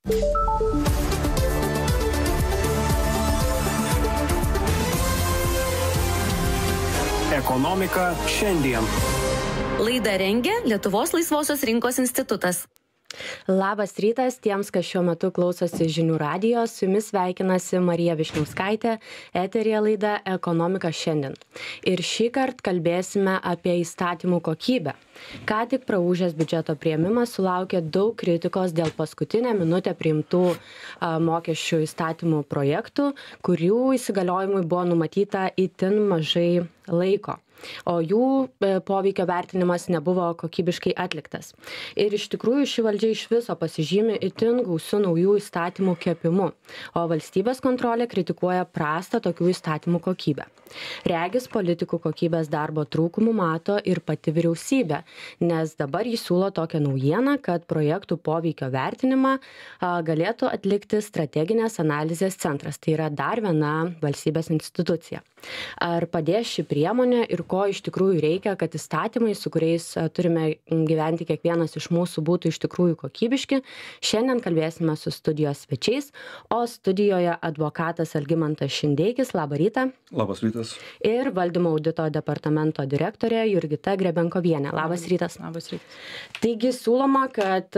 Ekonomika šiandien. Laidą rengia Lietuvos laisvosios rinkos institutas. Labas rytas tiems, kas šiuo metu klausosi žinių radijo, su jumis sveikinasi Marija Višniauskaitė, eteryje laida Ekonomika šiandien. Ir šį kartą kalbėsime apie įstatymų kokybę. Ką tik praūžęs biudžeto priėmimas sulaukė daug kritikos dėl paskutinę minutę priimtų mokesčių įstatymų projektų, kurių įsigaliojimui buvo numatyta itin mažai laiko, o jų poveikio vertinimas nebuvo kokybiškai atliktas. Ir iš tikrųjų ši valdžia iš viso pasižymi itin gausiu naujų įstatymų kepimu, o valstybės kontrolė kritikuoja prastą tokių įstatymų kokybę. Regis politikų kokybės darbo trūkumų mato ir pati vyriausybė, nes dabar jis siūlo tokią naujieną, kad projektų poveikio vertinimą galėtų atlikti strateginės analizės centras, tai yra dar viena valstybės institucija. Ar padės ši priemonė ir ko iš tikrųjų reikia, kad įstatymai, su kuriais turime gyventi kiekvienas iš mūsų, būtų iš tikrųjų kokybiški? Šiandien kalbėsime su studijos svečiais, o studijoje advokatas Algimantas Šindeikis. Labą rytą. Labas rytas. Ir valdymo audito departamento direktorė Jurgita Grebenkovienė. Labas rytas. Labas rytas. Taigi siūloma, kad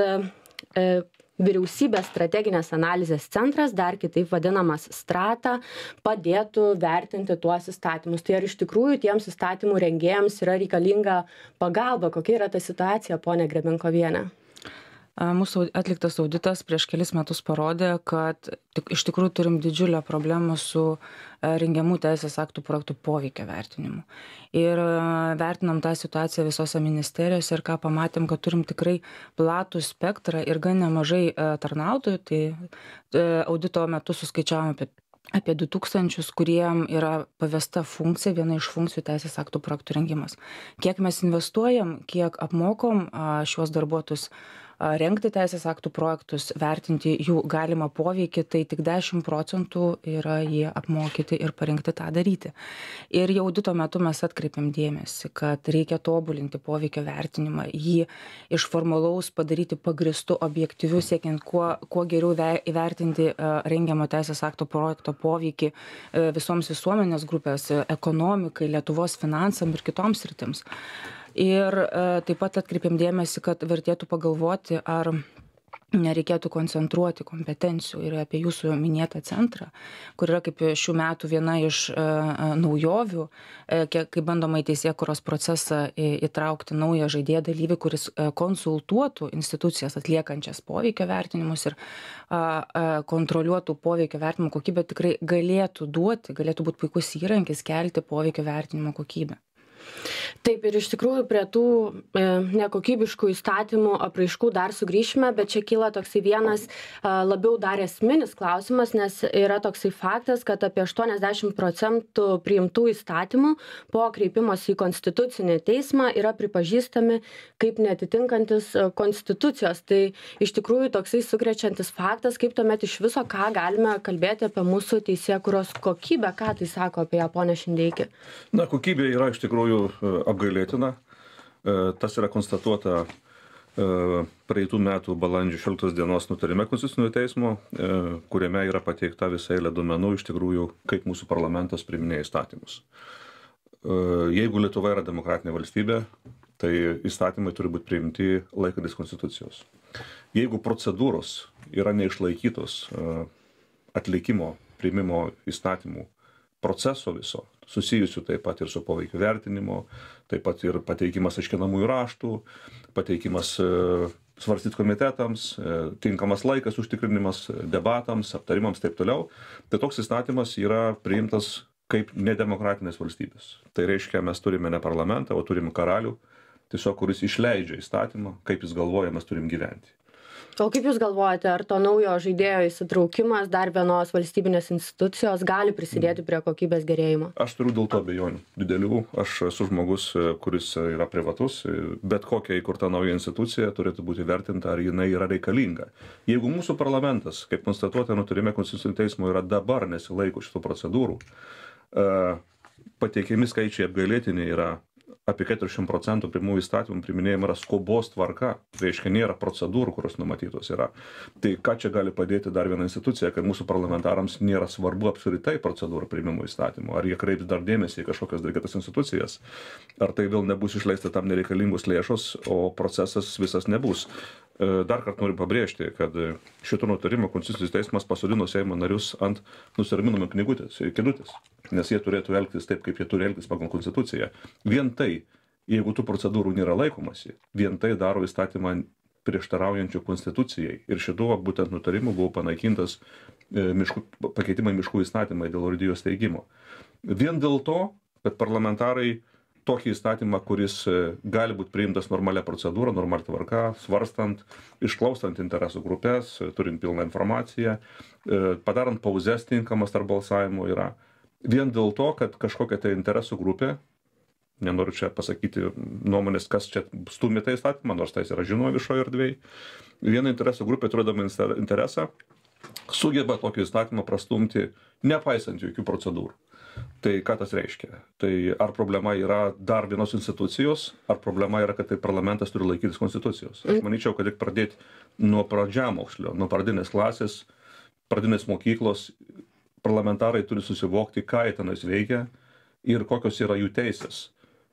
Vyriausybės strateginės analizės centras, dar kitaip vadinamas Strata, padėtų vertinti tuos įstatymus. Tai ar iš tikrųjų tiems įstatymų rengėjams yra reikalinga pagalba? Kokia yra ta situacija, ponia Grebenkovienė? Mūsų atliktas auditas prieš kelis metus parodė, kad iš tikrųjų turim didžiulę problemą su rengiamų teisės aktų projektų poveikio vertinimu. Ir vertinam tą situaciją visose ministerijose ir ką pamatėm, kad turim tikrai platų spektrą ir gan nemažai tarnautojų. Tai audito metu suskaičiavom apie 2000, kuriem yra pavesta funkcija, viena iš funkcijų teisės aktų projektų rengimas. Kiek mes investuojam, kiek apmokom šios darbuotojus rengti teisės aktų projektus, vertinti jų galimą poveikį, tai tik 10% yra jie apmokyti ir parengti tą daryti. Ir jau audito metu mes atkreipiam dėmesį, kad reikia tobulinti poveikio vertinimą, jį iš formalaus padaryti pagristų, objektyvių, siekiant kuo geriau įvertinti rengiamo teisės akto projekto poveikį visoms visuomenės grupės, ekonomikai, Lietuvos finansam ir kitoms sritims. Ir taip pat atkreipiam dėmesį, kad vertėtų pagalvoti, ar nereikėtų koncentruoti kompetencijų ir apie jūsų minėtą centrą, kur yra kaip šių metų viena iš naujovių, kai bandoma į teisėkūros procesą įtraukti naują žaidėją dalyvį, kuris konsultuotų institucijas atliekančias poveikio vertinimus ir kontroliuotų poveikio vertinimo kokybę, tikrai galėtų būti puikus įrankis kelti poveikio vertinimo kokybę. Taip, ir iš tikrųjų prie tų nekokybiškų įstatymų apraiškų dar sugrįšime, bet čia kyla toksai vienas labiau dar esminis klausimas, nes yra toksai faktas, kad apie 80% priimtų įstatymų po kreipimosi į konstitucinį teismą yra pripažįstami kaip neatitinkantis konstitucijos. Tai iš tikrųjų toksai sukrečiantis faktas, kaip tuomet iš viso, ką galime kalbėti apie mūsų teisėkūros kokybę, ką tai sako apie ją, ponia Šindeiki? Na, kokybė yra iš tikrųjų apgailėtina. Tas yra konstatuota praeitų metų balandžio 16 dienos nutarime Konstitucinio teismo, kuriame yra pateikta visa eilė duomenų iš tikrųjų, kaip mūsų parlamentas priiminėja įstatymus. Jeigu Lietuva yra demokratinė valstybė, tai įstatymai turi būti priimti laikantis Konstitucijos. Jeigu procedūros yra neišlaikytos atlikimo, priimimo įstatymų proceso viso, susijusių taip pat ir su poveikio vertinimu, taip pat ir pateikimas aiškinamųjų raštų, pateikimas svarstyti komitetams, tinkamas laikas užtikrinimas debatams, aptarimams taip toliau. Tai toks įstatymas yra priimtas kaip nedemokratinės valstybės. Tai reiškia, mes turime ne parlamentą, o turime karalių, tiesiog kuris išleidžia įstatymą, kaip jis galvoja, mes turim gyventi. O kaip Jūs galvojate, ar to naujo žaidėjo įsitraukimas dar vienos valstybinės institucijos gali prisidėti prie kokybės gerėjimo? Aš turiu dėl to abejonių didelių. Aš esu žmogus, kuris yra privatus. Bet kokia įkurta nauja institucija turėtų būti vertinta, ar jinai yra reikalinga. Jeigu mūsų parlamentas, kaip konstatuota nutarime Konstitucinio teismo, yra dabar nesilaiko šitų procedūrų, pateikiami skaičiai apgailėtini yra apie 40% pirmųjų įstatymų priiminėjama yra skubos tvarka, tai reiškia nėra procedūrų, kurios numatytos yra. Tai ką čia gali padėti dar viena institucija, kad mūsų parlamentarams nėra svarbu apskritai procedūrų priimimo įstatymų, ar jie kreips dar dėmesį į kažkokias dar kitas institucijas, ar tai vėl nebus išleista tam nereikalingus lėšos, o procesas visas nebus. Dar kartą noriu pabrėžti, kad šito nutarimo Konstitucinis teismas pasodino Seimo narius ant nusiraminimo kėdutės, nes jie turėtų elgtis taip, kaip jie turi elgtis pagal Konstituciją. Vien tai, jeigu tų procedūrų nėra laikomasi, vien tai daro įstatymą prieštaraujančių Konstitucijai. Ir šituo būtent nutarimu buvo panaikintas pakeitimai miškų įstatymai dėl urėdijos steigimo. Vien dėl to, kad parlamentarai tokį įstatymą, kuris gali būti priimtas normalia procedūra, normalia tvarka, svarstant, išklausant interesų grupės, turint pilną informaciją, padarant pauzes tinkamas tarp balsavimo yra. Vien dėl to, kad kažkokia tai interesų grupė, nenoriu čia pasakyti nuomonės, kas čia stumia tą įstatymą, nors tai yra žinoma viešoje erdvėje, viena interesų grupė, turėdama interesą, sugeba tokį įstatymą prastumti, nepaisant jokių procedūrų. Tai ką tas reiškia? Tai ar problema yra dar vienos institucijos, ar problema yra, kad tai parlamentas turi laikytis Konstitucijos? Aš manyčiau, kad reikia pradėti nuo pradžiamokslio, nuo pradinės klasės, pradinės mokyklos. Parlamentarai turi susivokti, ką jie tenais veikia ir kokios yra jų teisės.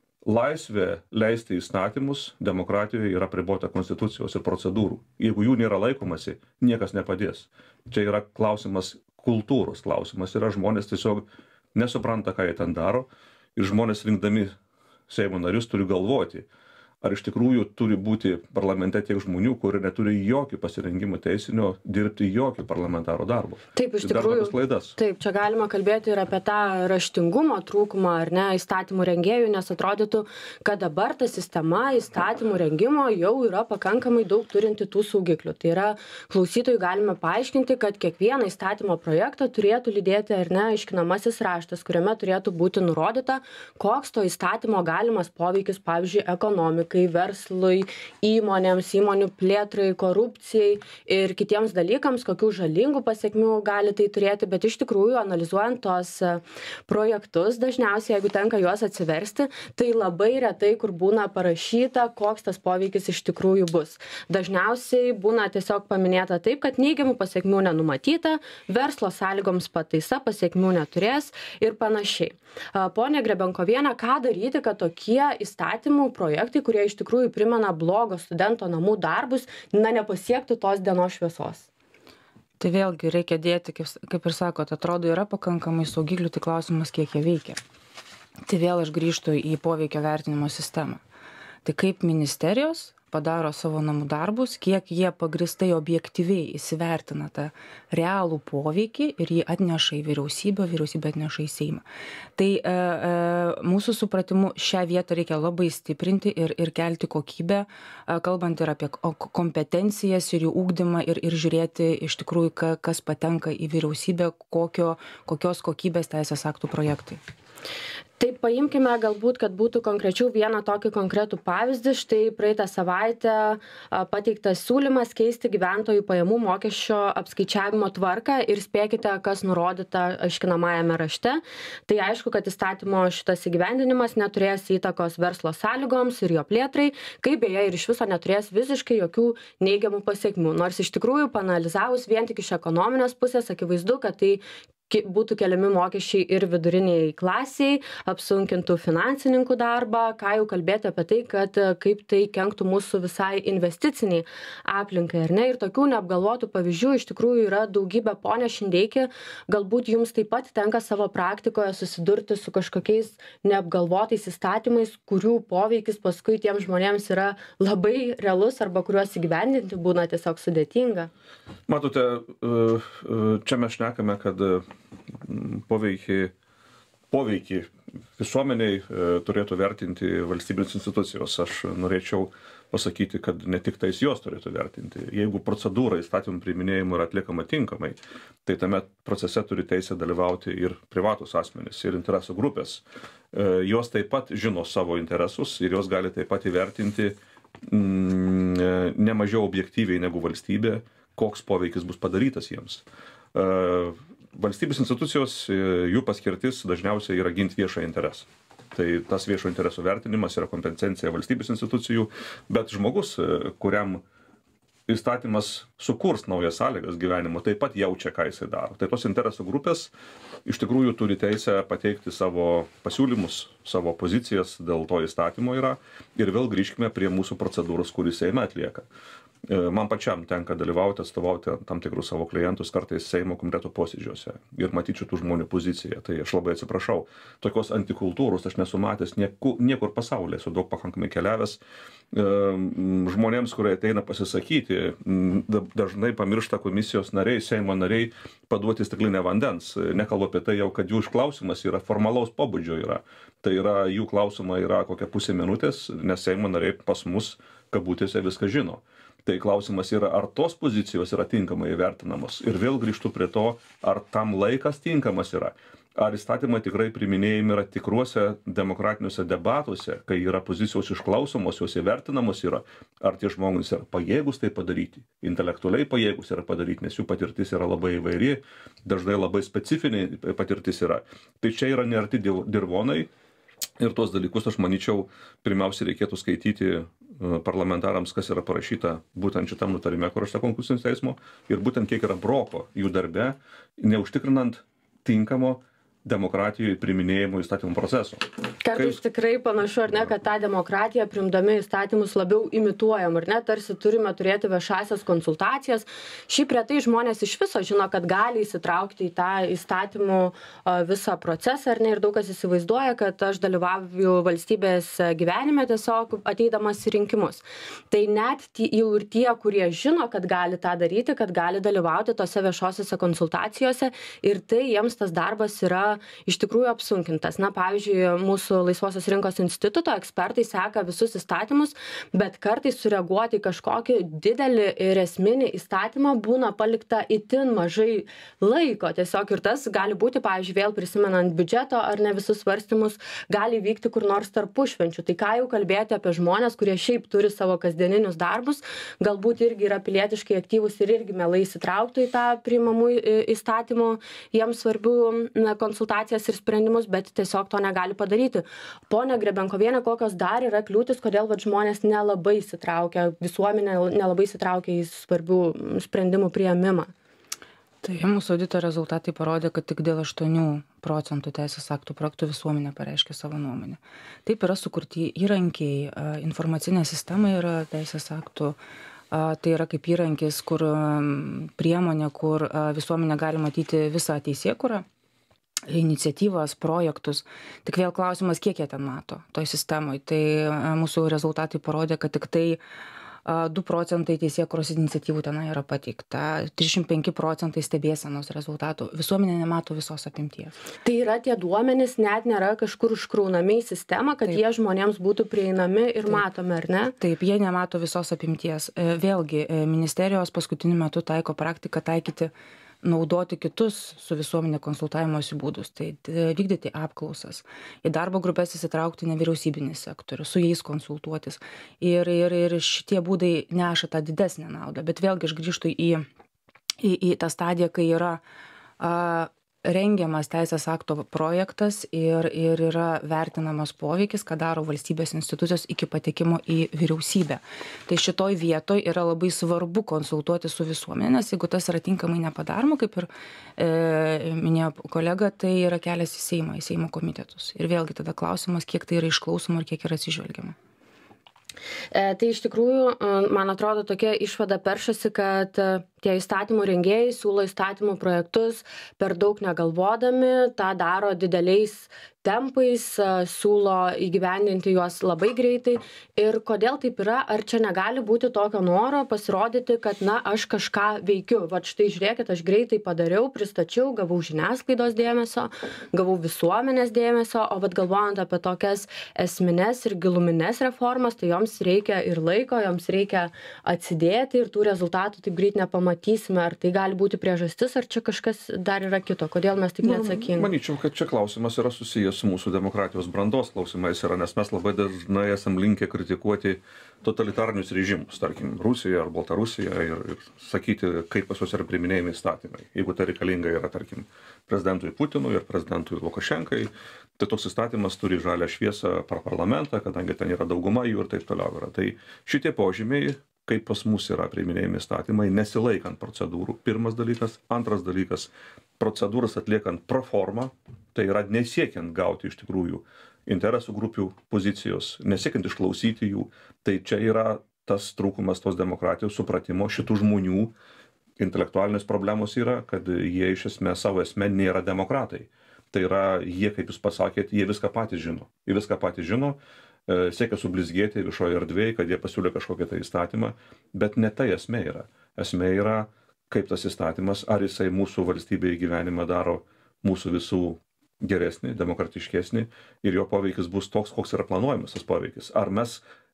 Laisvė leisti įstatymus demokratijoje yra apribota Konstitucijos ir procedūrų. Jeigu jų nėra laikomasi, niekas nepadės. Čia yra klausimas kultūros klausimas. Yra žmonės tiesiog nesupranta, ką jie ten daro, ir žmonės rinkdami Seimo narius turi galvoti, ar iš tikrųjų turi būti parlamente tiek žmonių, kurie neturi jokio pasirengimo teisinio dirbti jokio parlamentaro darbo. Taip, iš tikrųjų. Taip, čia galima kalbėti ir apie tą raštingumo trūkumą, ar ne, įstatymų rengėjų, nes atrodytų, kad dabar ta sistema įstatymų rengimo jau yra pakankamai daug turinti tų saugiklių. Tai yra, klausytojai galime paaiškinti, kad kiekvieną įstatymo projektą turėtų lydėti, ar ne, aiškinamasis raštas, kuriame turėtų būti nurodyta, koks to įstatymo galimas poveikis, pavyzdžiui, ekonomikai, verslui, įmonėms, įmonių plėtrai, korupcijai ir kitiems dalykams, kokių žalingų pasiekmių gali tai turėti, bet iš tikrųjų, analizuojant tos projektus, dažniausiai, jeigu tenka juos atsiversti, tai labai retai, kur būna parašyta, koks tas poveikis iš tikrųjų bus. Dažniausiai būna tiesiog paminėta taip, kad neigiamų pasiekmių nenumatyta, verslo sąlygoms pataisa pasiekmių neturės ir panašiai. Pone Grebenkoviene, ką daryti, kad tokie įstatymų projektai, kurie iš tikrųjų primena blogo studento namų darbus, nepasiektų tos dienos šviesos? Tai vėlgi reikia dėti, kaip ir sakot, atrodo yra pakankamai saugiklių, tai klausimas, kiek jie veikia. Tai vėl aš grįžtu į poveikio vertinimo sistemą. Tai kaip ministerijos padaro savo namų darbus, kiek jie pagristai objektyviai įsivertina tą realų poveikį ir jį atneša į vyriausybę, vyriausybė atneša į Seimą. Tai mūsų supratimu šią vietą reikia labai stiprinti ir kelti kokybę, kalbant ir apie kompetencijas ir jų ugdymą ir žiūrėti iš tikrųjų, kas patenka į vyriausybę, kokios kokybės teisės aktų projektai. Taip, paimkime galbūt, kad būtų konkrečiau vieną tokį konkretų pavyzdį. Štai praeitą savaitę pateiktas siūlymas keisti gyventojų pajamų mokesčio apskaičiavimo tvarką ir spėkite, kas nurodyta aiškinamajame rašte. Tai aišku, kad įstatymo šitas įgyvendinimas neturės įtakos verslo sąlygoms ir jo plėtrai, kaip beje ir iš viso neturės visiškai jokių neigiamų pasiekmių. Nors iš tikrųjų, paanalizavus vien tik iš ekonominės pusės, akivaizdu, kad tai būtų keliami mokesčiai ir viduriniai klasiai, apsunkintų finansininkų darbą, ką jau kalbėti apie tai, kad kaip tai kenktų mūsų visai investiciniai aplinkai, ar ne? Ir tokių neapgalvotų pavyzdžių iš tikrųjų yra daugybė. Pone Šindeiki, galbūt jums taip pat tenka savo praktikoje susidurti su kažkokiais neapgalvotais įstatymais, kurių poveikis paskui tiems žmonėms yra labai realus arba kuriuos įgyvendinti būna tiesiog sudėtinga. Matote, čia mes šnekame, kad poveikį visuomeniai turėtų vertinti valstybinės institucijos. Aš norėčiau pasakyti, kad ne tik tais jos turėtų vertinti. Jeigu procedūra įstatymų priiminėjimo yra atliekama tinkamai, tai tame procese turi teisę dalyvauti ir privatus asmenys, ir interesų grupės. Jos taip pat žino savo interesus ir jos gali taip pat įvertinti nemažiau objektyviai negu valstybė, koks poveikis bus padarytas jiems. Valstybės institucijos, jų paskirtis dažniausiai yra ginti viešą interesą. Tai Tai tas viešo interesų vertinimas yra kompetencija valstybės institucijų, bet žmogus, kuriam įstatymas sukurs naujas sąlygas gyvenimo, taip pat jaučia, ką jisai daro. Tai tos interesų grupės iš tikrųjų turi teisę pateikti savo pasiūlymus, savo pozicijas dėl to įstatymo yra. Ir vėl grįžkime prie mūsų procedūros, kurį Seime atlieka. Man pačiam tenka dalyvauti, atstovauti tam tikrus savo klientus kartais Seimo komiteto posėdžiuose ir matyčiau tų žmonių poziciją. Tai aš labai atsiprašau. Tokios antikultūros aš nesu matęs niekur pasaulyje, esu daug pakankamai keliavęs. Žmonėms, kurie ateina pasisakyti, dažnai pamiršta komisijos nariai, Seimo nariai paduoti stiklinę vandens. Nekalbu apie tai jau, kad jų išklausimas yra formalaus pobūdžio yra. Tai yra, jų klausimai yra kokia pusė minutės, nes Seimo nariai pas mus kabutėse viską žino. Tai klausimas yra, ar tos pozicijos yra tinkamai įvertinamos. Ir vėl grįžtu prie to, ar tam laikas tinkamas yra. Ar įstatymai tikrai priminėjami yra tikruose demokratiniuose debatuose, kai yra pozicijos išklausomos, jos įvertinamos yra, ar tie žmonės yra pajėgus tai padaryti, intelektualiai pajėgus yra padaryti, nes jų patirtis yra labai įvairi, dažnai labai specifinė patirtis yra. Tai čia yra nearti dirvonai. Ir tuos dalykus, aš manyčiau, pirmiausia reikėtų skaityti parlamentarams, kas yra parašyta būtent šitam nutarime, kur aš sakau Konstitucinio teismo, ir būtent kiek yra broko jų darbe, neužtikrinant tinkamo demokratijoje priiminėjimo įstatymų proceso. Kartais tikrai panašu, ar ne, kad tą demokratiją priimdami įstatymus labiau imituojam, ar ne, tarsi turime turėti viešasias konsultacijas. Šiaip retai žmonės iš viso žino, kad gali įsitraukti į tą įstatymų visą procesą, ar ne, ir daug kas įsivaizduoja, kad aš dalyvauju valstybės gyvenime tiesiog ateidamas į rinkimus. Tai net jau ir tie, kurie žino, kad gali tą daryti, kad gali dalyvauti tose viešosiose konsultacijose, ir tai jiems tas darbas yra iš tikrųjų apsunkintas. Na, pavyzdžiui, mūsų Laisvosios rinkos instituto ekspertai seka visus įstatymus, bet kartais sureaguoti į kažkokį didelį ir esminį įstatymą būna palikta itin mažai laiko. Tiesiog ir tas gali būti, pavyzdžiui, vėl prisimenant biudžeto ar ne visus svarstymus, gali vykti kur nors tarpušvenčių. Tai ką jau kalbėti apie žmonės, kurie šiaip turi savo kasdieninius darbus, galbūt irgi yra pilietiškai aktyvūs ir irgi mielai įsitrauktų į tą priimamų įstatymų jiems svarbių konsultacijas ir sprendimus, bet tiesiog to negali padaryti. Pone Grebenkoviene, kokios dar yra kliūtis, kodėl žmonės nelabai įsitraukia, visuomenė nelabai įsitraukia į svarbių sprendimų priėmimą? Tai mūsų audito rezultatai parodė, kad tik dėl 8% teisės aktų projektų visuomenė pareiškė savo nuomonę. Taip yra sukurti įrankiai, informacinė sistema yra teisės aktų, tai yra kaip įrankis, kur priemonė, kur visuomenė gali matyti visą teisėkūrą, iniciatyvas, projektus. Tik vėl klausimas, kiek jie ten mato toj sistemoje. Tai mūsų rezultatai parodė, kad tik tai 2% teisėkūros iniciatyvų ten yra pateikta, 35% stebėsenos rezultatų. Visuomenė nemato visos apimties. Tai yra tie duomenys net nėra kažkur užkraunami į sistemą, kad jie žmonėms būtų prieinami ir matomi, ar ne? Taip, jie nemato visos apimties. Vėlgi, ministerijos paskutiniu metu taiko praktiką taikyti naudoti kitus su visuomenė konsultavimosi būdus, tai vykdyti apklausas, į darbo grupės įsitraukti nevyriausybinį sektorių, su jais konsultuotis. Ir šitie būdai neša tą didesnę naudą. Bet vėlgi aš grįžtu į tą stadiją, kai yra rengiamas teisės akto projektas ir yra vertinamas poveikis, ką daro valstybės institucijos iki patekimo į vyriausybę. Tai šitoj vietoj yra labai svarbu konsultuoti su visuomenė, nes jeigu tas yra tinkamai nepadaroma, kaip ir minėjo kolega, tai yra kelias į Seimo komitetus. Ir vėlgi tada klausimas, kiek tai yra išklausoma ir kiek yra atsižvelgiama. Tai iš tikrųjų, man atrodo, tokia išvada peršasi, kad tie įstatymų rengėjai siūlo įstatymų projektus per daug negalvodami, tą daro dideliais tempais, siūlo įgyvendinti juos labai greitai. Ir kodėl taip yra? Ar čia negali būti tokio noro pasirodyti, kad, na, aš kažką veikiu. Vat štai žiūrėkit, aš greitai padariau, pristačiau, gavau žiniasklaidos dėmesio, gavau visuomenės dėmesio, o vat galvojant apie tokias esmines ir gilumines reformas, tai joms reikia ir laiko, joms reikia atsidėti ir tų rezultatų taip greit nepamatyti. matysime, ar tai gali būti priežastis, ar čia kažkas dar yra kito, kodėl mes tik neatsakingi? Manyčiau, kad čia klausimas yra susijęs su mūsų demokratijos brandos klausimais, nes mes labai dažnai esam linkę kritikuoti totalitarinius režimus, tarkim, Rusijoje ar Baltarusijoje ir sakyti, kaip pas juos yra priiminėjami įstatymai. Jeigu tai reikalinga yra, tarkim, prezidentui Putinui ir prezidentui Lukašenkai, tai toks įstatymas turi žalią šviesą per parlamentą, kadangi ten yra dauguma jų ir taip toliau yra. Tai šitie požymiai, kaip pas mus yra priiminėjami įstatymai, nesilaikant procedūrų, pirmas dalykas. Antras dalykas, procedūras atliekant pro formą, tai yra nesiekiant gauti iš tikrųjų interesų grupių pozicijos, nesiekiant išklausyti jų. Tai čia yra tas trūkumas tos demokratijos supratimo šitų žmonių. Intelektualinės problemos yra, kad jie iš esmės savo esmė nėra demokratai. Tai yra, jie, kaip jūs pasakėt, jie viską patys žino. Jie viską patys žino, siekia sublizgėti viešoje erdvėje, kad jie pasiūlė kažkokią tai įstatymą, bet ne tai esmė yra. Esmė yra, kaip tas įstatymas, ar jisai mūsų valstybėje gyvenimą daro mūsų visų geresnį, demokratiškesnį ir jo poveikis bus toks, koks yra planuojamas tas poveikis. Ar mes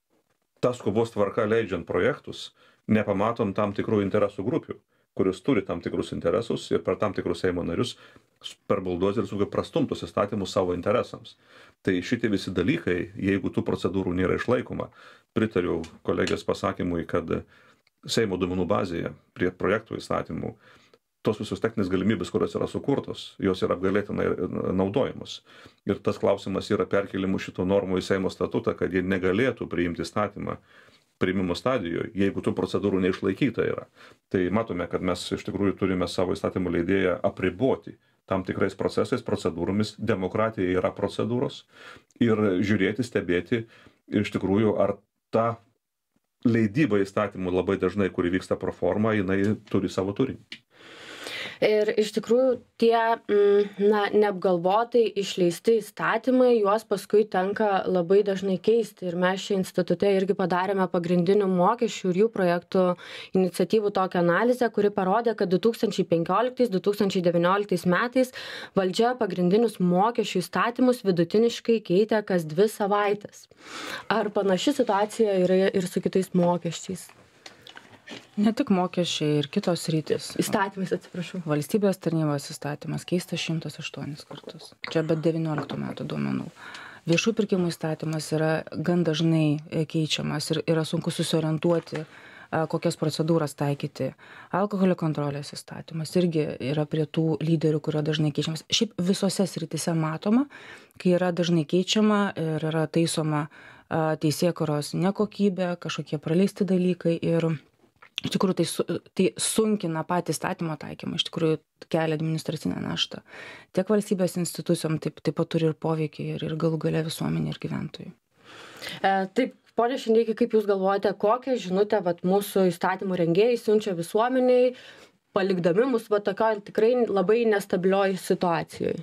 tas kovos tvarka leidžiant projektus nepamatom tam tikrų interesų grupių, kurios turi tam tikrus interesus ir per tam tikrus Seimo narius per buldozerį sugebėjo prastumtus įstatymus savo interesams. Tai šitie visi dalykai, jeigu tų procedūrų nėra išlaikoma, pritariu kolegės pasakymui, kad Seimo duomenų bazėje prie projektų įstatymų tos visos techninės galimybės, kurios yra sukurtos, jos yra apgailėtinai naudojamos. Ir tas klausimas yra perkelimų šitų normų į Seimo statutą, kad jie negalėtų priimti įstatymą priimimo stadijoje, jeigu tų procedūrų neišlaikyta yra. Tai matome, kad mes iš tikrųjų turime savo įstatymų leidėją apriboti tam tikrais procesais, procedūromis. Demokratija yra procedūros ir žiūrėti, stebėti iš tikrųjų, ar ta leidyba įstatymų labai dažnai, kuri vyksta pro formą, jinai turi savo turinį. Ir iš tikrųjų tie neapgalvotai išleisti įstatymai, juos paskui tenka labai dažnai keisti. Ir mes čia institute irgi padarėme pagrindinių mokesčių ir jų projektų iniciatyvų tokią analizę, kuri parodė, kad 2015-2019 metais valdžia pagrindinius mokesčių įstatymus vidutiniškai keitė kas 2 savaitės. Ar panaši situacija yra ir su kitais mokesčiais? Ne tik mokesčiai ir kitos sritys. Įstatymais, atsiprašau. Valstybės tarnybos įstatymas keistas 108 kartus. Čia be 19 metų duomenų. Viešų pirkimų įstatymas yra gan dažnai keičiamas ir yra sunku susiorientuoti, kokias procedūras taikyti. Alkoholio kontrolės įstatymas irgi yra prie tų lyderių, kurio dažnai keičiamas. Šiaip visose srityse matoma, kai yra dažnai keičiama ir yra taisoma teisėkūros nekokybė, kažkokie praleisti dalykai ir iš tikrųjų tai sunkina patį įstatymo taikymą, iš tikrųjų kelia administracinę naštą. Tiek valstybės institucijom taip pat turi ir poveikį ir galų gale visuomenė ir gyventojai. Taip, ponia Šindeiki, kaip Jūs galvojate, kokią žinutę mūsų įstatymų rengėjai siunčia visuomeniai, palikdami mus tokioj tikrai labai nestabilioj situacijoje?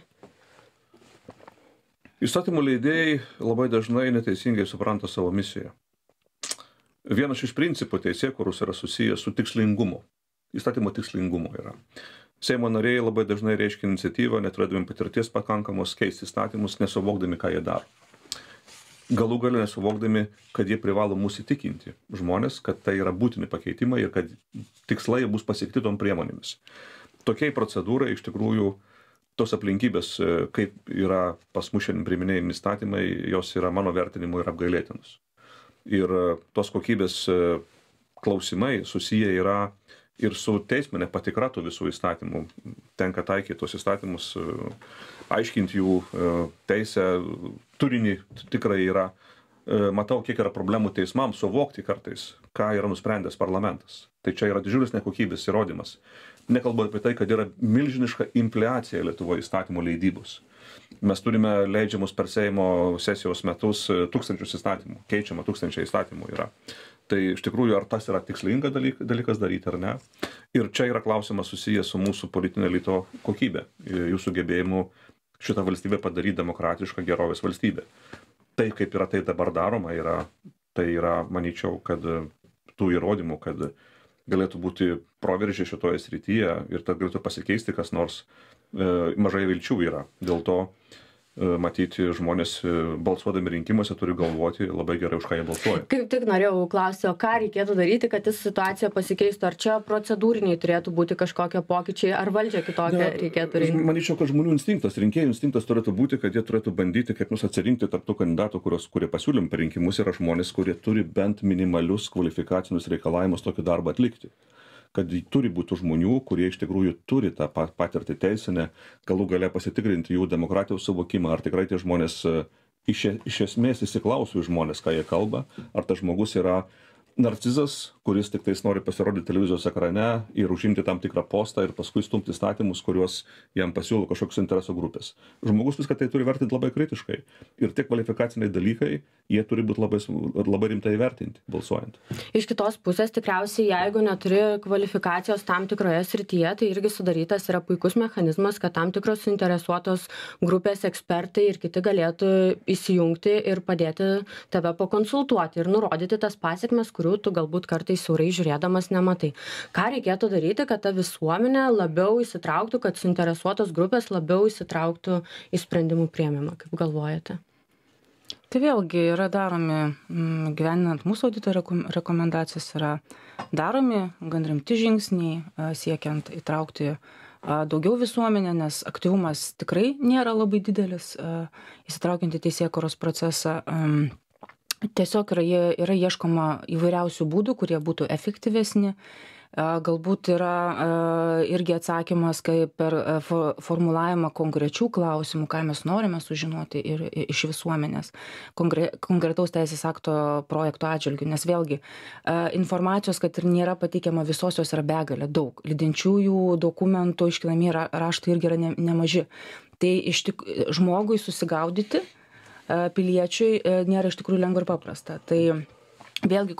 Įstatymų leidėjai labai dažnai neteisingai supranta savo misiją. Vienas iš principų teisėkūros yra susijęs su tikslingumu. Įstatymo tikslingumu yra. Seimo nariai labai dažnai reiškia iniciatyvą, neturėdami patirties pakankamos keisti įstatymus, nesuvokdami, ką jie daro. Galų gale nesuvokdami, kad jie privalo mūsų įtikinti žmonės, kad tai yra būtini pakeitimai ir kad tikslai bus pasiekti tom priemonėmis. Tokiai procedūrai iš tikrųjų tos aplinkybės, kaip yra pas mus šiandien priiminėjami įstatymai, jos yra mano vertinimu ir apgailėtinos. Ir tos kokybės klausimai susiję yra ir su teisminė patikra tų visų įstatymų. Tenka taikyti tos įstatymus, aiškinti jų teisę, turinį tikrai yra. Matau, kiek yra problemų teismams suvokti kartais, ką yra nusprendęs parlamentas. Tai čia yra didžiulis nekokybės įrodymas. Nekalbu apie tai, kad yra milžiniška infliacija Lietuvoje įstatymų leidybos. Mes turime leidžiamus per Seimo sesijos metus 1000 įstatymų, keičiama 1000 įstatymų yra. Tai iš tikrųjų, ar tas yra tikslinga dalykas daryti ar ne? Ir čia yra klausimas susijęs su mūsų politinio elito kokybė, jų sugebėjimu šitą valstybę padaryti demokratišką gerovės valstybę. Tai, kaip yra tai dabar daroma, tai yra, manyčiau, kad tų įrodymų, kad galėtų būti proveržė šitoje srityje ir tad galėtų pasikeisti kas nors, mažai vilčių yra. Dėl to matyti žmonės balsuodami rinkimuose turi galvoti labai gerai, už ką jie balsuoja. Kaip tik norėjau klausti, o ką reikėtų daryti, kad situacija pasikeistų? Ar čia procedūriniai turėtų būti kažkokie pokyčiai, ar valdžia kitokia reikėtų rinkti? Manyčiau, kad žmonių instinktas, rinkėjų instinktas turėtų būti, kad jie turėtų bandyti kaip nors atsirinkti tarp tų kandidatų, kurie pasiūlym per rinkimus, yra žmonės, kurie turi bent minimalius kvalifikacinius reikalavimus tokį darbą atlikti. Kad turi būti žmonių, kurie iš tikrųjų turi tą patirtį teisinę, galų gale pasitikrinti jų demokratijos suvokimą, ar tikrai tie žmonės iš esmės įsiklauso į žmonės, ką jie kalba, ar tas žmogus yra narcizas, kuris tik tais nori pasirodyti televizijos ekrane ir užimti tam tikrą postą ir paskui stumti įstatymus, kuriuos jam pasiūlo kažkokios interesų grupės. Žmogus viską tai turi vertinti labai kritiškai. Ir tie kvalifikaciniai dalykai, jie turi būti labai rimtai vertinti, balsuojant. Iš kitos pusės, tikriausiai, jeigu neturi kvalifikacijos tam tikroje srityje, tai irgi sudarytas yra puikus mechanizmas, kad tam tikros suinteresuotos grupės ekspertai ir kiti galėtų įsijungti ir padėti tave pakonsultuoti ir nurodyti tas pasekmes, kurių tu galbūt kartais siaurai žiūrėdamas nematai. Ką reikėtų daryti, kad ta visuomenė labiau įsitrauktų, kad suinteresuotos grupės labiau įsitrauktų į sprendimų priėmimą, kaip galvojate? Tai vėlgi yra daromi, gyveninant mūsų audito rekomendacijas, yra daromi gan rimti žingsniai, siekiant įtraukti daugiau visuomenę, nes aktyvumas tikrai nėra labai didelis, įsitraukiant į teisėkūros procesą. Tiesiog yra ieškoma įvairiausių būdų, kurie būtų efektyvesni. Galbūt yra irgi atsakymas, kaip per formulavimą konkrečių klausimų, ką mes norime sužinoti ir iš visuomenės, konkretaus teisės akto projekto atžvilgių. Nes vėlgi, informacijos, kad ir nėra pateikiama visos, jos yra begalė, daug. Lydinčiųjų dokumentų, iškinami raštai irgi yra nemaži. Tai žmogui susigaudyti, piliečiui nėra iš tikrųjų lengva ir paprasta. Tai vėlgi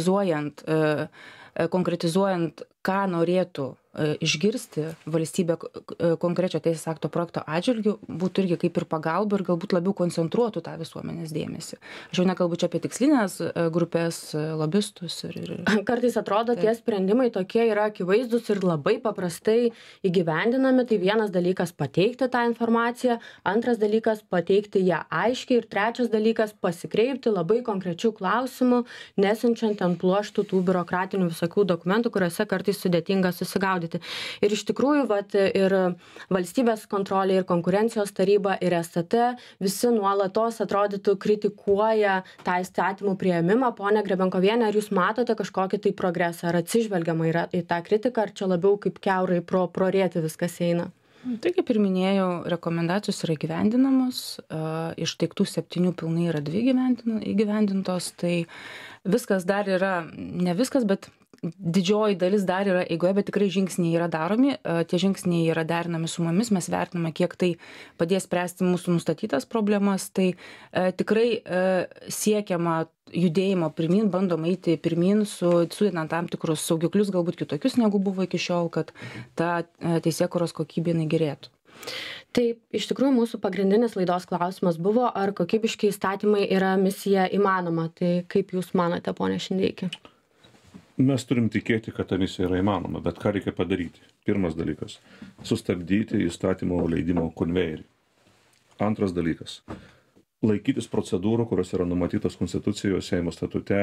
konkretizuojant, ką norėtų išgirsti valstybė konkrečio teisės akto projekto atžvilgių, būtų irgi kaip ir pagalba ir galbūt labiau koncentruotų tą visuomenės dėmesį. Aš jau nekalbu čia apie tikslinės grupės, lobistus. Kartais atrodo, tie sprendimai tokie yra akivaizdus ir labai paprastai įgyvendinami. Tai vienas dalykas pateikti tą informaciją, antras dalykas pateikti ją aiškiai ir trečias dalykas pasikreipti labai konkrečių klausimų, nesiunčiant ant pluoštų tų biurokratinių visokių dokumentų, kuriuose kartais sudėtinga susigaudyti. Ir iš tikrųjų, ir valstybės kontrolė, ir konkurencijos taryba, ir STT visi nuolatos atrodytų kritikuoja tą įstatymų priėmimą. Pone Grebenkoviene, ar jūs matote kažkokį tai progresą, ar atsižvelgiama yra į tą kritiką, ar čia labiau kaip kiaurai pro rėtį viskas eina? Tai kaip ir minėjau, rekomendacijos yra įgyvendinamos, iš teiktų 7 pilnai yra 2 įgyvendintos, tai viskas dar yra, ne viskas, bet didžioji dalis dar yra eigoje, bet tikrai žingsniai yra daromi, tie žingsniai yra derinami su mumis, mes vertiname, kiek tai padės spręsti mūsų nustatytas problemas, tai tikrai siekiama judėjimo pirmin, bandoma eiti pirmin, sudedant tam tikrus saugiklius, galbūt kitokius negu buvo iki šiol, kad ta teisėkūros kokybė gerėtų. Taip, iš tikrųjų mūsų pagrindinis laidos klausimas buvo, ar kokybiški įstatymai yra misija įmanoma. Tai kaip jūs manote, ponė Šindeiki? Mes turim tikėti, kad ta misija yra įmanoma, bet ką reikia padaryti? Pirmas dalykas - sustabdyti įstatymo leidimo konvejerį. Antras dalykas - laikytis procedūrų, kurios yra numatytos Konstitucijoje, Seimo statute.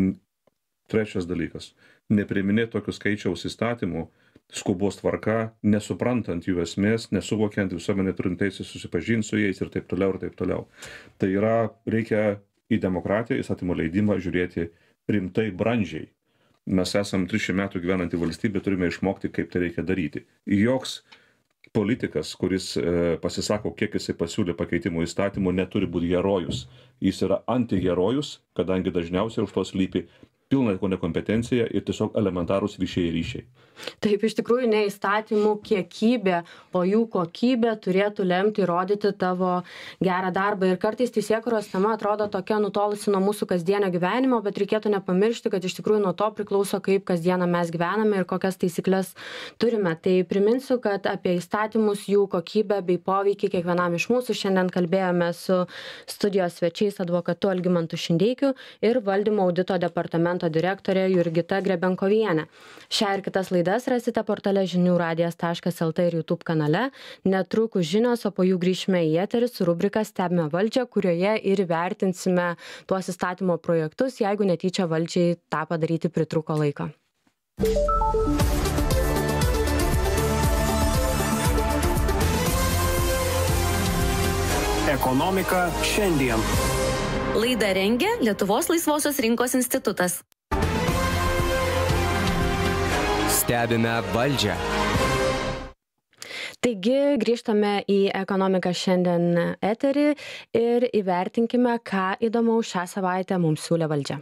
Trečias dalykas - nepriiminėti tokių skaičiaus įstatymų skubos tvarka, nesuprantant jų esmės, nesuvokiant visuomenė turint teisę susipažinti su jais ir taip toliau ir taip toliau. Tai yra, reikia į demokratiją, įstatymo leidimą žiūrėti rimtai, brandžiai. Mes esam 300 metų gyvenantį valstybę, turime išmokti, kaip tai reikia daryti. Joks politikas, kuris pasisako, kiek jisai pasiūlė pakeitimų įstatymų, neturi būti herojus. Jis yra antiherojus, kadangi dažniausiai už to slypi pilna nekompetencija ir tiesiog elementarūs viešieji ryšiai. Taip, iš tikrųjų ne įstatymų kiekybė, o jų kokybė turėtų lemti įrodyti tavo gerą darbą. Ir kartais teisėkūros tema atrodo tokia nutolusi nuo mūsų kasdienio gyvenimo, bet reikėtų nepamiršti, kad iš tikrųjų nuo to priklauso, kaip kasdieną mes gyvename ir kokias taisyklės turime. Tai priminsiu, kad apie įstatymus, jų kokybę bei poveikį kiekvienam iš mūsų šiandien kalbėjome su studijos svečiais advokatu Algimantu Šindeikiu ir valdymo audito departamento departamento direktorė Jurgita Grebenkovienė. Šią ir kitas laidas rasite portale žiniųradijas.lt ir YouTube kanale. Netrukus žinios, o po jų grįšime į eterį su rubrika Stebime valdžią, kurioje ir įvertinsime tuos įstatymo projektus, jeigu netyčia valdžiai tą padaryti pritrūko laiko. Ekonomika šiandien. Laidą rengia Lietuvos laisvosios rinkos institutas. Stebime valdžią. Taigi grįžtame į Ekonomiką šiandien eterį ir įvertinkime, ką įdomaus šią savaitę mums siūlė valdžia.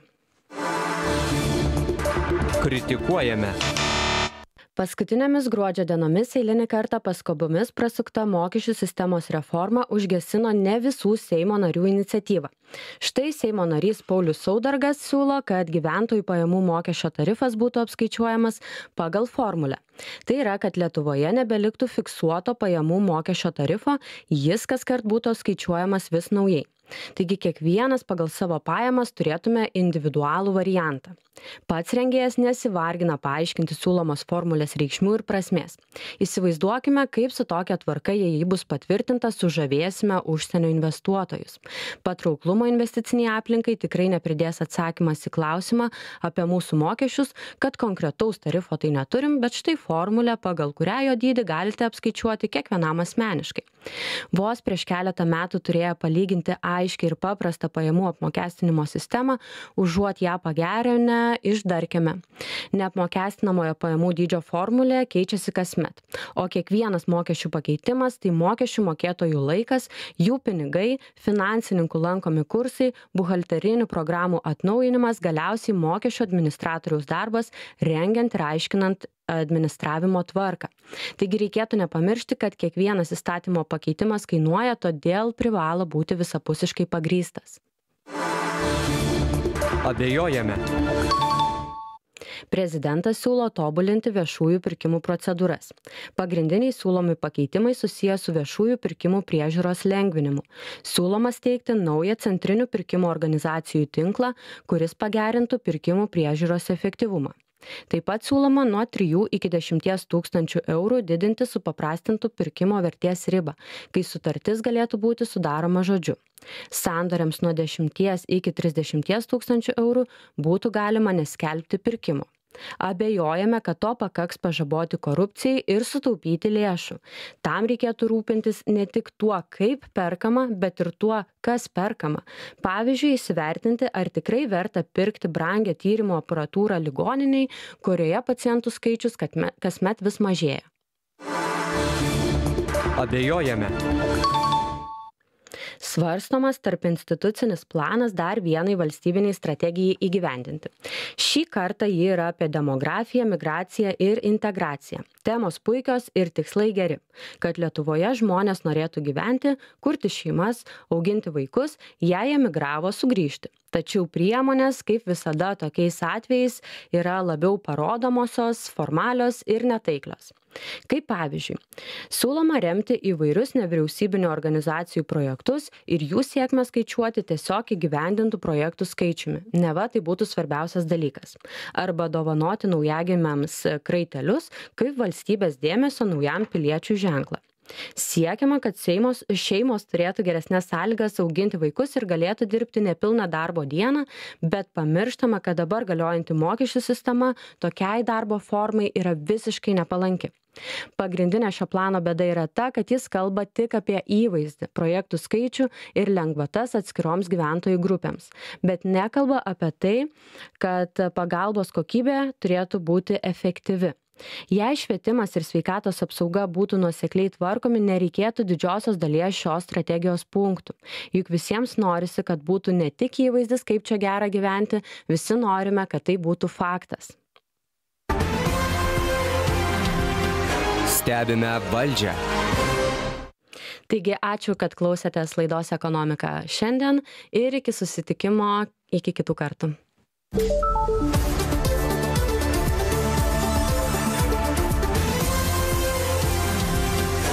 Kritikuojame. Paskutinėmis gruodžio dienomis eilinį kartą paskubomis prasukta mokesčių sistemos reforma užgesino ne visų Seimo narių iniciatyvą. Štai Seimo narys Paulius Saudargas siūlo, kad gyventojų pajamų mokesčio tarifas būtų apskaičiuojamas pagal formulę. Tai yra, kad Lietuvoje nebeliktų fiksuoto pajamų mokesčio tarifo, jis kaskart būtų skaičiuojamas vis naujai. Taigi kiekvienas pagal savo pajamas turėtume individualų variantą. Pats rengėjas nesivargina paaiškinti siūlomos formulės reikšmių ir prasmės. Įsivaizduokime, kaip su tokia tvarka, jei ji bus patvirtinta, sužavėsime užsienio investuotojus. Patrauklumo investiciniai aplinkai tikrai nepridės atsakymas į klausimą apie mūsų mokesčius, kad konkretaus tarifo tai neturim, bet štai formulė, pagal kurią jo dydį galite apskaičiuoti kiekvienam asmeniškai. Vos prieš keletą metų turėję palyginti aiškiai ir paprastą pajamų apmokestinimo sistemą, užuot ją pagerinę, išdarkėme. Neapmokestinamojo pajamų dydžio formulė keičiasi kasmet, o kiekvienas mokesčių pakeitimas tai mokesčių mokėtojų laikas, jų pinigai, finansininkų lankomi kursai, buhalterinių programų atnaujinimas, galiausiai mokesčių administratoriaus darbas, rengiant ir aiškinant administravimo tvarką. Taigi reikėtų nepamiršti, kad kiekvienas įstatymo pakeitimas kainuoja, todėl privalo būti visapusiškai pagrįstas. Abejojame. Prezidentas siūlo tobulinti viešųjų pirkimų procedūras. Pagrindiniai siūlomi pakeitimai susiję su viešųjų pirkimų priežiūros lengvinimu. Siūloma steigti naują centrinių pirkimų organizacijų tinklą, kuris pagerintų pirkimų priežiūros efektyvumą. Taip pat siūloma nuo 3 iki 10 tūkstančių eurų didinti supaprastintų pirkimo vertės ribą, kai sutartis galėtų būti sudaroma žodžiu. Sandoriams nuo 10 iki 30 tūkstančių eurų būtų galima neskelbti pirkimo. Abejojame, kad to pakaks pažaboti korupcijai ir sutaupyti lėšų. Tam reikėtų rūpintis ne tik tuo, kaip perkama, bet ir tuo, kas perkama. Pavyzdžiui, įsivertinti, ar tikrai verta pirkti brangią tyrimo aparatūrą ligoniniai, kurioje pacientų skaičius kasmet vis mažėja. Abejojame. Svarstomas tarpinstitucinis planas dar vienai valstybiniai strategijai įgyvendinti. Šį kartą ji yra apie demografiją, migraciją ir integraciją. Temos puikios ir tikslai geri, kad Lietuvoje žmonės norėtų gyventi, kurti šeimas, auginti vaikus, jei emigravo sugrįžti. Tačiau priemonės, kaip visada tokiais atvejais, yra labiau parodomosios, formalios ir netaiklios. Kaip pavyzdžiui, siūloma remti įvairius nevyriausybinių organizacijų projektus ir jų sėkmę skaičiuoti tiesiog įgyvendintų projektų skaičiumi. Neva tai būtų svarbiausias dalykas. Arba dovanoti naujagimiams kraitelius kaip valstybės dėmesio naujam piliečių ženklą. Siekiama, kad šeimos turėtų geresnės sąlygas auginti vaikus ir galėtų dirbti nepilną darbo dieną, bet pamirštama, kad dabar galiojanti mokesčių sistema tokiai darbo formai yra visiškai nepalanki. Pagrindinė šio plano bėda yra ta, kad jis kalba tik apie įvaizdį, projektų skaičių ir lengvatas atskiroms gyventojų grupėms, bet nekalba apie tai, kad pagalbos kokybė turėtų būti efektyvi. Jei švietimas ir sveikatos apsauga būtų nuosekliai tvarkomi, nereikėtų didžiosios dalies šios strategijos punktų. Juk visiems norisi, kad būtų ne tik įvaizdis, kaip čia gera gyventi, visi norime, kad tai būtų faktas. Stebime valdžią. Taigi ačiū, kad klausėtės laidos Ekonomika šiandien ir iki susitikimo, iki kitų kartų.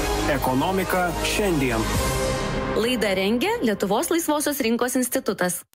Ekonomika šiandien. Laidą rengia Lietuvos laisvosios rinkos institutas.